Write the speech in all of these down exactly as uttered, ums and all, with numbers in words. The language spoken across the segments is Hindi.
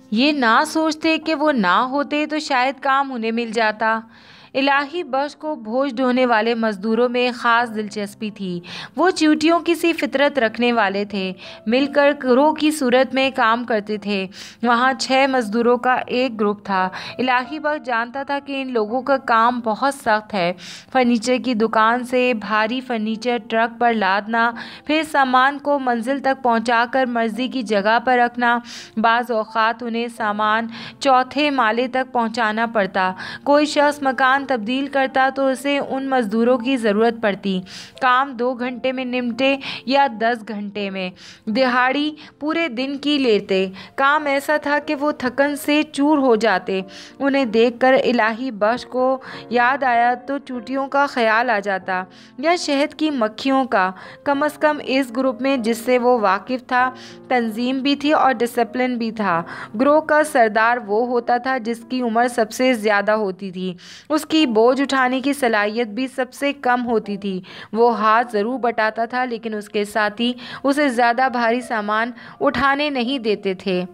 ये ना सोचते कि वो ना होते तो शायद काम उन्हें मिल जाता। इलाही बख्श को बोझ ढोने वाले मज़दूरों में ख़ास दिलचस्पी थी। वो चींटियों की सी फितरत रखने वाले थे, मिलकर गिरोह की सूरत में काम करते थे। वहाँ छः मज़दूरों का एक ग्रुप था। इलाही बख्श जानता था कि इन लोगों का काम बहुत सख्त है। फर्नीचर की दुकान से भारी फर्नीचर ट्रक पर लादना, फिर सामान को मंजिल तक पहुँचाकर मर्जी की जगह पर रखना। बाज़ औक़ात उन्हें सामान चौथे माले तक पहुँचाना पड़ता। कोई शख्स मकान तब्दील करता तो उसे उन मज़दूरों की ज़रूरत पड़ती। काम दो घंटे में निपटे या दस घंटे में, दिहाड़ी पूरे दिन की लेते। काम ऐसा था कि वो थकन से चूर हो जाते। उन्हें देखकर इलाही बख्श को याद आया तो चूटियों का ख्याल आ जाता, या शहद की मक्खियों का। कम अज़ कम इस ग्रुप में जिससे वो वाकिफ़ था, तंजीम भी थी और डिसिप्लिन भी था। ग्रोह का सरदार वो होता था जिसकी उम्र सबसे ज़्यादा होती थी, उसकी की बोझ उठाने की सलाहियत भी सबसे कम होती थी। वो हाथ ज़रूर बटाता था, लेकिन उसके साथी उसे ज़्यादा भारी सामान उठाने नहीं देते थे।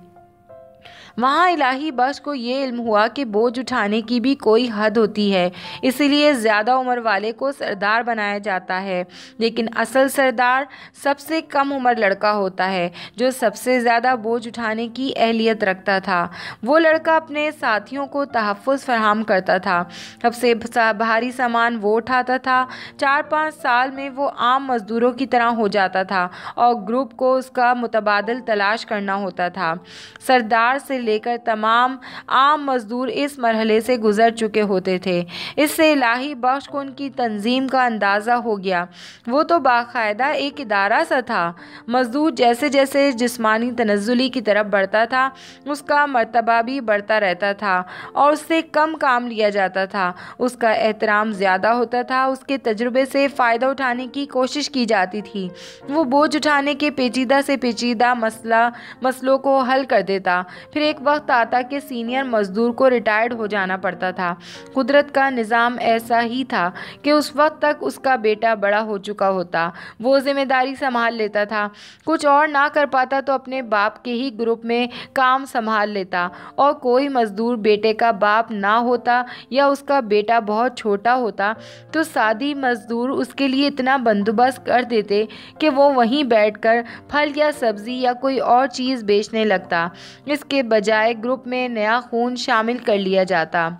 वहाँ इलाही बख्श को ये इल्म हुआ कि बोझ उठाने की भी कोई हद होती है, इसीलिए ज़्यादा उम्र वाले को सरदार बनाया जाता है। लेकिन असल सरदार सबसे कम उम्र लड़का होता है, जो सबसे ज़्यादा बोझ उठाने की अहलियत रखता था। वो लड़का अपने साथियों को तहफ़्फ़ुज़ फराहम करता था। सबसे भारी सामान वो उठाता था। चार पाँच साल में वो आम मज़दूरों की तरह हो जाता था और ग्रुप को उसका मुतबादिल तलाश करना होता था। सरदार से लेकर तमाम आम मजदूर इस मरहले से गुजर चुके होते थे। इससे इलाही बख्श को उनकी तंजीम का अंदाज़ा हो गया। वो तो बाकायदा एक इदारा सा था। मजदूर जैसे जैसे जिस्मानी तनज़्ज़ुली की तरफ बढ़ता था, उसका मर्तबा भी बढ़ता रहता था और उससे कम काम लिया जाता था। उसका एहतराम ज़्यादा होता था। उसके तजुर्बे से फ़ायदा उठाने की कोशिश की जाती थी। वो बोझ उठाने के पेचीदा से पेचीदा मसला मसलों को हल कर देता। फिर एक वक्त आता कि सीनियर मजदूर को रिटायर्ड हो जाना पड़ता था। कुदरत का निज़ाम ऐसा ही था कि उस वक्त तक उसका बेटा बड़ा हो चुका होता। वो जिम्मेदारी संभाल लेता था। कुछ और ना कर पाता तो अपने बाप के ही ग्रुप में काम संभाल लेता। और कोई मजदूर बेटे का बाप ना होता या उसका बेटा बहुत छोटा होता तो सादी मजदूर उसके लिए इतना बंदोबस्त कर देते कि वो वहीं बैठकर फल या सब्ज़ी या कोई और चीज़ बेचने लगता। इसके बजाय ग्रुप में नया खून शामिल कर लिया जाता।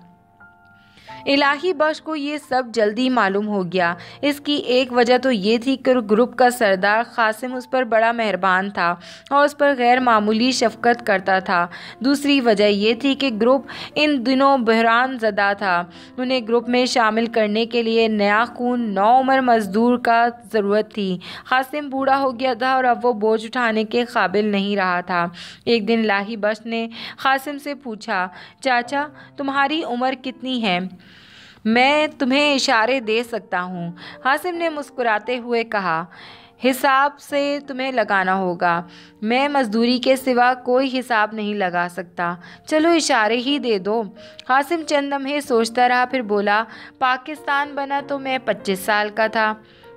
इलाही बख्श को ये सब जल्दी मालूम हो गया। इसकी एक वजह तो ये थी कि ग्रुप का सरदार कासिम उस पर बड़ा मेहरबान था और उस पर गैर मामूली शफकत करता था। दूसरी वजह ये थी कि ग्रुप इन दिनों बहरान ज़दा था। उन्हें ग्रुप में शामिल करने के लिए नया खून, नौ उम्र मजदूर का ज़रूरत थी। कासिम बूढ़ा हो गया था और अब वो बोझ उठाने के काबिल नहीं रहा था। एक दिन इलाही बख्श ने कासिम से पूछा, चाचा तुम्हारी उम्र कितनी है? मैं तुम्हें इशारे दे सकता हूँ। कासिम ने मुस्कुराते हुए कहा, हिसाब से तुम्हें लगाना होगा। मैं मजदूरी के सिवा कोई हिसाब नहीं लगा सकता। चलो इशारे ही दे दो। कासिम चंद लम्हे सोचता रहा, फिर बोला, पाकिस्तान बना तो मैं पच्चीस साल का था।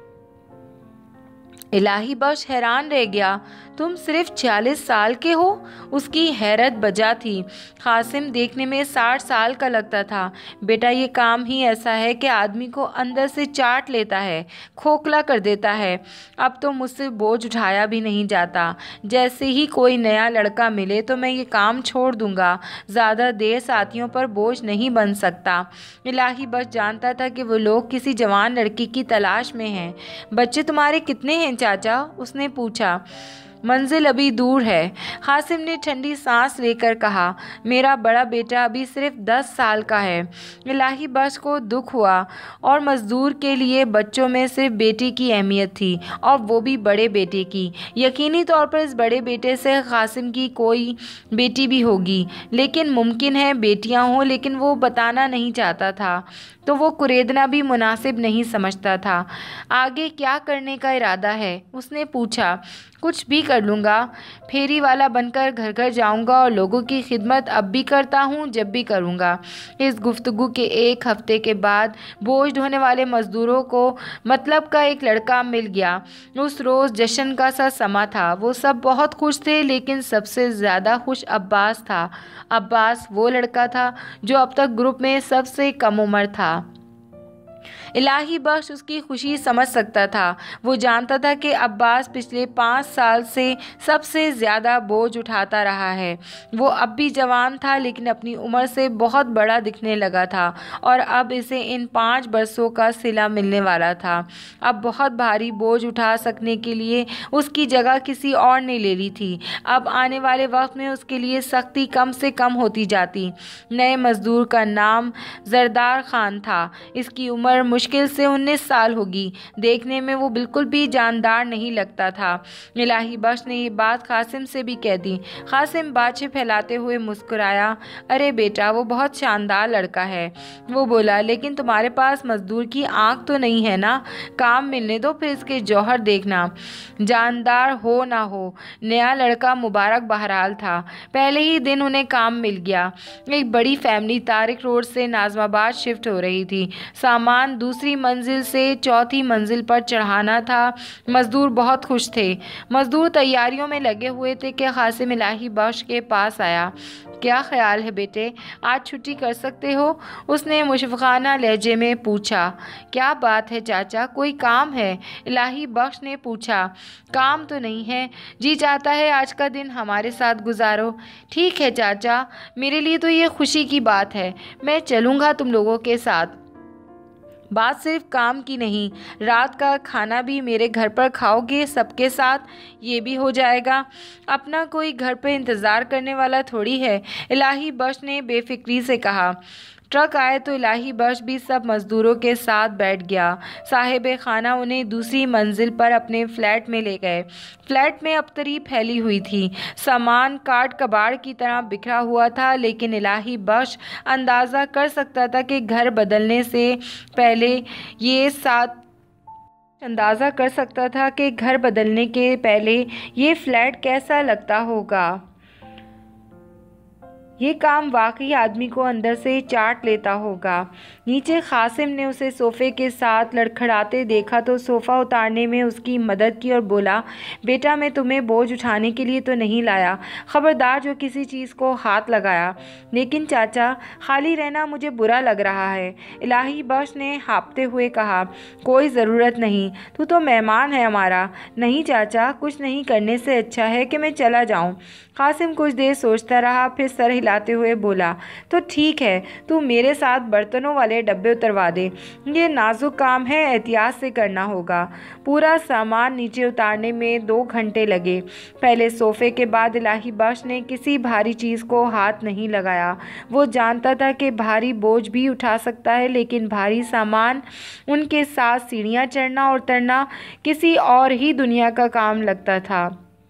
इलाही बख्श हैरान रह गया, तुम सिर्फ छियालीस साल के हो? उसकी हैरत बजा थी। कासिम देखने में साठ साल का लगता था। बेटा ये काम ही ऐसा है कि आदमी को अंदर से चाट लेता है, खोखला कर देता है। अब तो मुझसे बोझ उठाया भी नहीं जाता। जैसे ही कोई नया लड़का मिले तो मैं ये काम छोड़ दूंगा। ज़्यादा देर साथियों पर बोझ नहीं बन सकता। इलाही बख्श जानता था कि वो लोग किसी जवान लड़की की तलाश में हैं। बच्चे तुम्हारे कितने हैं चाचा? उसने पूछा। मंजिल अभी दूर है। कासिम ने ठंडी सांस लेकर कहा, मेरा बड़ा बेटा अभी सिर्फ दस साल का है। इलाही बख्श को दुख हुआ और मज़दूर के लिए बच्चों में सिर्फ बेटी की अहमियत थी, और वो भी बड़े बेटे की। यकीनी तौर पर इस बड़े बेटे से कासिम की कोई बेटी भी होगी, लेकिन मुमकिन है बेटियां हों, लेकिन वो बताना नहीं चाहता था, तो वो कुरेदना भी मुनासिब नहीं समझता था। आगे क्या करने का इरादा है? उसने पूछा। कुछ भी कर लूँगा। फेरी वाला बनकर घर घर जाऊँगा और लोगों की खिदमत अब भी करता हूँ, जब भी करूँगा। इस गुफ्तगू के एक हफ्ते के बाद बोझ ढोने वाले मज़दूरों को मतलब का एक लड़का मिल गया। उस रोज़ जश्न का सा समा था। वो सब बहुत खुश थे, लेकिन सबसे ज़्यादा खुश अब्बास था। अब्बास वो लड़का था जो अब तक ग्रुप में सबसे कम उम्र था। इलाही बख्श उसकी खुशी समझ सकता था। वो जानता था कि अब्बास पिछले पाँच साल से सबसे ज़्यादा बोझ उठाता रहा है। वो अब भी जवान था, लेकिन अपनी उम्र से बहुत बड़ा दिखने लगा था और अब इसे इन पाँच बरसों का सिला मिलने वाला था। अब बहुत भारी बोझ उठा सकने के लिए उसकी जगह किसी और ने ले ली थी। अब आने वाले वक्त में उसके लिए सख्ती कम से कम होती जाती। नए मज़दूर का नाम जरदार खान था। इसकी उम्र मुश्किल से उन्नीस साल होगी। देखने में वो बिल्कुल भी जानदार नहीं लगता था। इलाही बख्श ने ये बात कासिम से भी कह दी। कासिम बाछे फैलाते हुए मुस्कुराया। अरे बेटा, वो बहुत शानदार लड़का है। वो बोला, लेकिन तुम्हारे पास मजदूर की आंख तो नहीं है ना। काम मिलने दो, फिर इसके जौहर देखना। जानदार हो ना हो, नया लड़का मुबारक बहरहाल था। पहले ही दिन उन्हें काम मिल गया। एक बड़ी फैमिली तारिक रोड से नाजमाबाद शिफ्ट हो रही थी। सामान दूसरी मंजिल से चौथी मंजिल पर चढ़ाना था। मजदूर बहुत खुश थे। मजदूर तैयारियों में लगे हुए थे कि कासिम इलाही बख्श के पास आया। क्या ख्याल है बेटे, आज छुट्टी कर सकते हो? उसने मुशफ़क़ाना लहजे में पूछा। क्या बात है चाचा, कोई काम है? इलाही बख्श ने पूछा। काम तो नहीं है, जी चाहता है आज का दिन हमारे साथ गुजारो। ठीक है चाचा, मेरे लिए तो ये खुशी की बात है। मैं चलूँगा तुम लोगों के साथ। बात सिर्फ काम की नहीं, रात का खाना भी मेरे घर पर खाओगे सबके साथ, ये भी हो जाएगा। अपना कोई घर पर इंतज़ार करने वाला थोड़ी है, इलाही बख्श ने बेफिक्री से कहा। ट्रक आए तो इलाही बख्श भी सब मज़दूरों के साथ बैठ गया। साहिब खाना उन्हें दूसरी मंजिल पर अपने फ्लैट में ले गए। फ्लैट में अबतरी फैली हुई थी। सामान काट कबाड़ की तरह बिखरा हुआ था, लेकिन इलाही बख्श अंदाज़ा कर सकता था कि घर बदलने से पहले ये साथ अंदाज़ा कर सकता था कि घर बदलने के पहले ये फ्लैट कैसा लगता होगा। ये काम वाकई आदमी को अंदर से चाट लेता होगा। नीचे कासिम ने उसे सोफ़े के साथ लड़खड़ाते देखा तो सोफ़ा उतारने में उसकी मदद की और बोला, बेटा मैं तुम्हें बोझ उठाने के लिए तो नहीं लाया, ख़बरदार जो किसी चीज़ को हाथ लगाया। लेकिन चाचा, खाली रहना मुझे बुरा लग रहा है, इलाही बख्श ने हाँफते हुए कहा। कोई ज़रूरत नहीं, तू तो मेहमान है हमारा। नहीं चाचा, कुछ नहीं करने से अच्छा है कि मैं चला जाऊँ। कासिम कुछ देर सोचता रहा, फिर सर हिलाते हुए बोला, तो ठीक है, तू मेरे साथ बर्तनों वाले डब्बे उतरवा दे। ये नाजुक काम है, एहतियात से करना होगा। पूरा सामान नीचे उतारने में दो घंटे लगे। पहले सोफ़े के बाद इलाही बख्श ने किसी भारी चीज़ को हाथ नहीं लगाया। वो जानता था कि भारी बोझ भी उठा सकता है, लेकिन भारी सामान, उनके साथ सीढ़ियाँ चढ़ना और उतरना किसी और ही दुनिया का काम लगता था।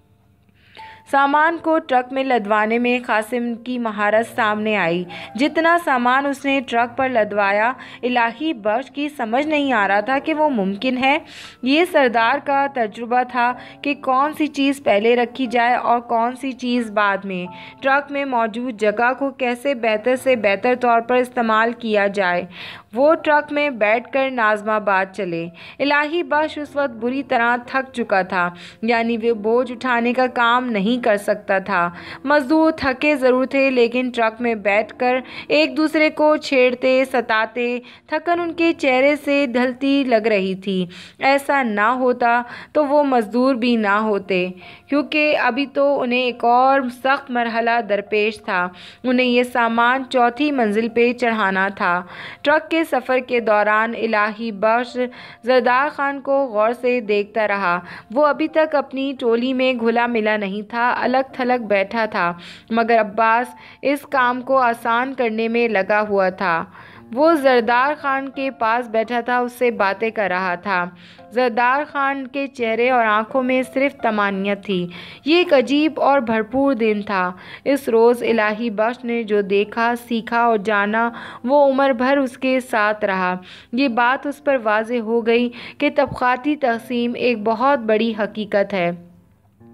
सामान को ट्रक में लदवाने में कासिम की महारत सामने आई। जितना सामान उसने ट्रक पर लदवाया, इलाही बख्श की समझ नहीं आ रहा था कि वो मुमकिन है। ये सरदार का तजुर्बा था कि कौन सी चीज़ पहले रखी जाए और कौन सी चीज़ बाद में। ट्रक में मौजूद जगह को कैसे बेहतर से बेहतर तौर पर इस्तेमाल किया जाए। वो ट्रक में बैठकर नाज़माबाद चले। इलाही बख्श उस वक्त बुरी तरह थक चुका था, यानी वे बोझ उठाने का काम नहीं कर सकता था। मजदूर थके ज़रूर थे, लेकिन ट्रक में बैठकर एक दूसरे को छेड़ते सताते थकन उनके चेहरे से ढलती लग रही थी। ऐसा ना होता तो वो मजदूर भी ना होते, क्योंकि अभी तो उन्हें एक और सख्त मरहला दरपेश था। उन्हें ये सामान चौथी मंजिल पे चढ़ाना था। ट्रक के सफ़र के दौरान इलाही बख्श जरदार खान को गौर से देखता रहा। वो अभी तक अपनी टोली में घुला मिला नहीं था, अलग थलग बैठा था, मगर अब्बास इस काम को आसान करने में लगा हुआ था। वो जरदार खान के पास बैठा था, उससे बातें कर रहा था। जरदार खान के चेहरे और आंखों में सिर्फ तमानियत थी। ये एक अजीब और भरपूर दिन था। इस रोज़ इलाही बख्श ने जो देखा, सीखा और जाना, वो उम्र भर उसके साथ रहा। ये बात उस पर वाज़ेह हो गई कि तबक़ाती तक़सीम एक बहुत बड़ी हकीकत है।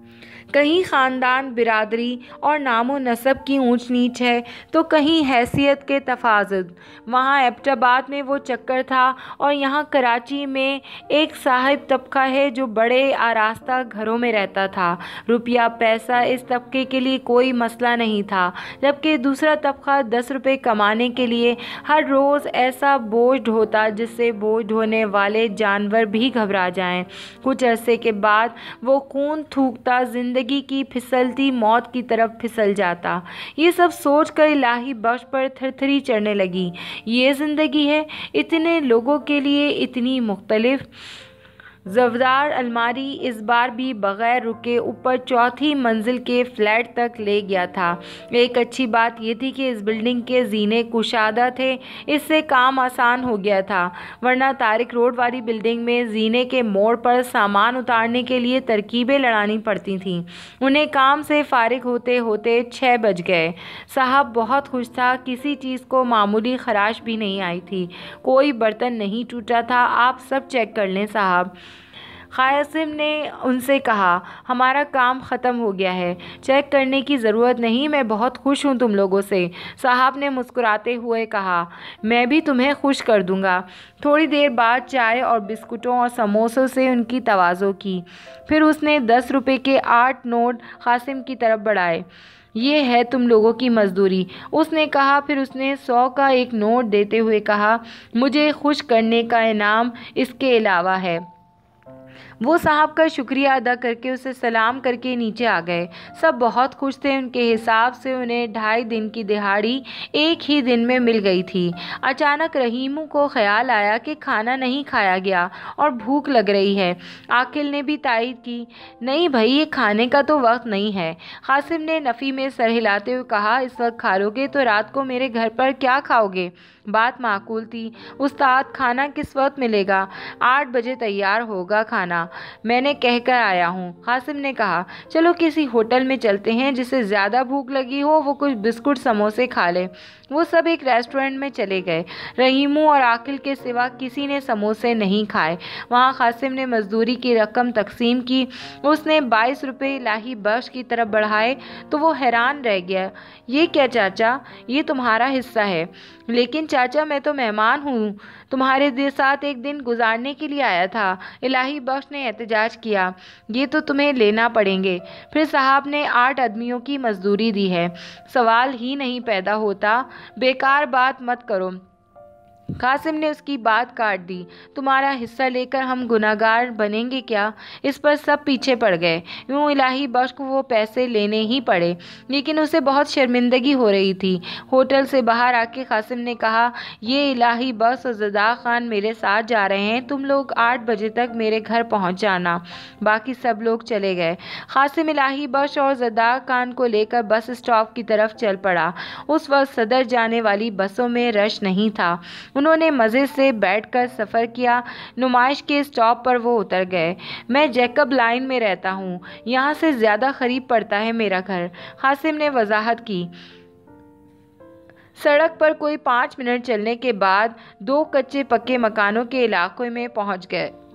कहीं ख़ानदान, बिरादरी और नामो नसब की ऊंच नीच है तो कहीं हैसियत के तफाजुत। वहाँ एबटाबाद में वो चक्कर था और यहाँ कराची में एक साहिब तबका है जो बड़े आरास्ता घरों में रहता था। रुपया पैसा इस तबके के लिए कोई मसला नहीं था, जबकि दूसरा तबका दस रुपये कमाने के लिए हर रोज़ ऐसा बोझ ढोता जिससे बोझ ढोने वाले जानवर भी घबरा जाएं। कुछ अरसे के बाद वो खून थूकता जिंदगी की फिसलती मौत की तरफ फिसल जाता। ये सब सोचकर इलाही बख्श पर थरथरी चढ़ने लगी। ये ज़िंदगी है, इतने लोगों के लिए इतनी मुख्तलिफ। ज़वदार अलमारी इस बार भी बग़ैर रुके ऊपर चौथी मंजिल के फ्लैट तक ले गया था। एक अच्छी बात यह थी कि इस बिल्डिंग के जीने कुशादा थे, इससे काम आसान हो गया था, वरना तारिक रोड वाली बिल्डिंग में जीने के मोड़ पर सामान उतारने के लिए तरकीबें लड़ानी पड़ती थीं। उन्हें काम से फारिग होते होते छः बज गए। साहब बहुत खुश था, किसी चीज़ को मामूली खराश भी नहीं आई थी, कोई बर्तन नहीं टूटा था। आप सब चेक कर लें साहब। कासिम ने उनसे कहा, हमारा काम ख़त्म हो गया है, चेक करने की ज़रूरत नहीं, मैं बहुत खुश हूँ तुम लोगों से। साहब ने मुस्कुराते हुए कहा, मैं भी तुम्हें खुश कर दूँगा। थोड़ी देर बाद चाय और बिस्कुटों और समोसों से उनकी तवाज़ो की। फिर उसने दस रुपये के आठ नोट कासिम की तरफ बढ़ाए। ये है तुम लोगों की मजदूरी, उसने कहा। फिर उसने सौ का एक नोट देते हुए कहा, मुझे खुश करने का इनाम इसके अलावा है। वो साहब का शुक्रिया अदा करके उसे सलाम करके नीचे आ गए। सब बहुत खुश थे। उनके हिसाब से उन्हें ढाई दिन की दिहाड़ी एक ही दिन में मिल गई थी। अचानक रहीमू को ख्याल आया कि खाना नहीं खाया गया और भूख लग रही है। आकिल ने भी तायद की, नहीं भाई, ये खाने का तो वक्त नहीं है। कासिम ने नफ़ी में सर हिलाते हुए कहा, इस वक्त खा लोगे तो रात को मेरे घर पर क्या खाओगे? बात माकूल थी। उस्ताद, खाना किस वक्त मिलेगा? आठ बजे तैयार होगा खाना, मैंने कहकर आया हूँ। कासिम ने कहा, चलो किसी होटल में चलते हैं, जिसे ज़्यादा भूख लगी हो वो कुछ बिस्कुट समोसे खा ले। वो सब एक रेस्टोरेंट में चले गए। रहीमू और आकिल के सिवा किसी ने समोसे नहीं खाए। वहाँ कासिम ने मजदूरी की रकम तकसीम की। उसने बाईस रुपये इलाही बख्श की तरफ बढ़ाए तो वो हैरान रह गया। ये क्या चाचा, ये तुम्हारा हिस्सा है। लेकिन चाचा, मैं तो मेहमान हूँ, तुम्हारे साथ एक दिन गुजारने के लिए आया था। इलाही बख्श ने एहतजाज किया, ये तो तुम्हें लेना पड़ेंगे। फिर साहब ने आठ आदमियों की मजदूरी दी है, सवाल ही नहीं पैदा होता। बेकार बात मत करो। कासिम ने उसकी बात काट दी, तुम्हारा हिस्सा लेकर हम गुनाहगार बनेंगे क्या? इस पर सब पीछे पड़ गए। यूँ इलाही बख्श को वो पैसे लेने ही पड़े, लेकिन उसे बहुत शर्मिंदगी हो रही थी। होटल से बाहर आके कासिम ने कहा, ये इलाही बख्श और ज़दा खान मेरे साथ जा रहे हैं, तुम लोग आठ बजे तक मेरे घर पहुंच जाना। बाकी सब लोग चले गए। कासिम इलाही बख्श और ज़दा खान को लेकर बस स्टॉप की तरफ चल पड़ा। उस वक्त सदर जाने वाली बसों में रश नहीं था। उन्होंने मज़े से बैठकर सफ़र किया। नुमाइश के स्टॉप पर वो उतर गए। मैं जैकब लाइन में रहता हूँ, यहाँ से ज़्यादा करीब पड़ता है मेरा घर, कासिम ने वजाहत की। सड़क पर कोई पाँच मिनट चलने के बाद दो कच्चे पक्के मकानों के इलाके में पहुँच गए।